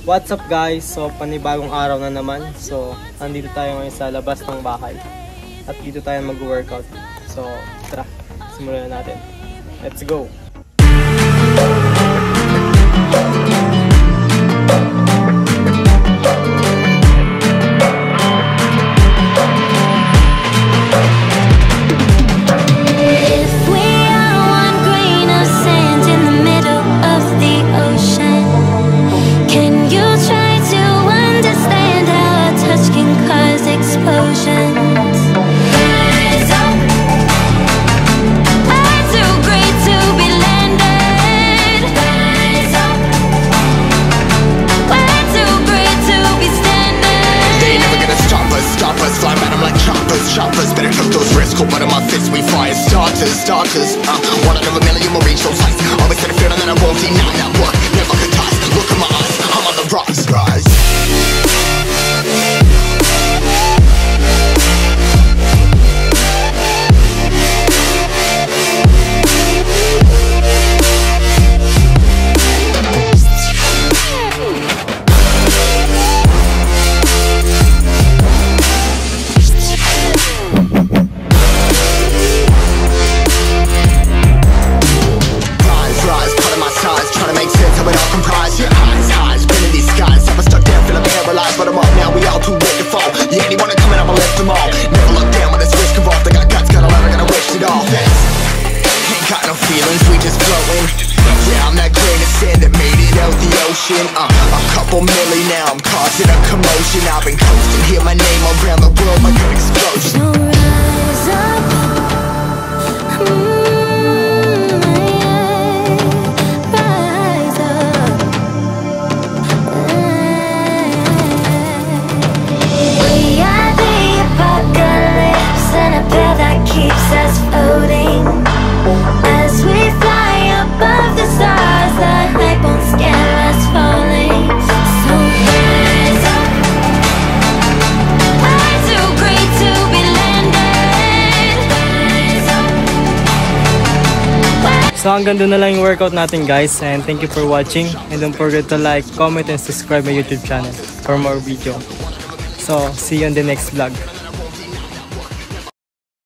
What's up guys? So panibagong araw na naman. So andito tayo ngayon sa labas ng bahay. At dito tayo mag-workout. So tara, simulan na natin. Let's go! Better took those risks, cold blood in my fists, we fire starters. One out of a million will reach those heights. Always had a feeling that I won't deny that work, never could toss. Look in my eyes, I'm on the rocks, rise. A couple milli now, I'm causing a commotion. I've been coasting, hear my name around the world like an explosion. So rise up, rise up. We are the apocalypse, and a pair that keeps us floating. As we fly above the stars, the hype won't scare us falling. So rise up, we're too great to be landed. Rise up. So hanggang doon na lang yung workout natin guys, and thank you for watching, and don't forget to like, comment, and subscribe my YouTube channel for more video. So see you on the next vlog.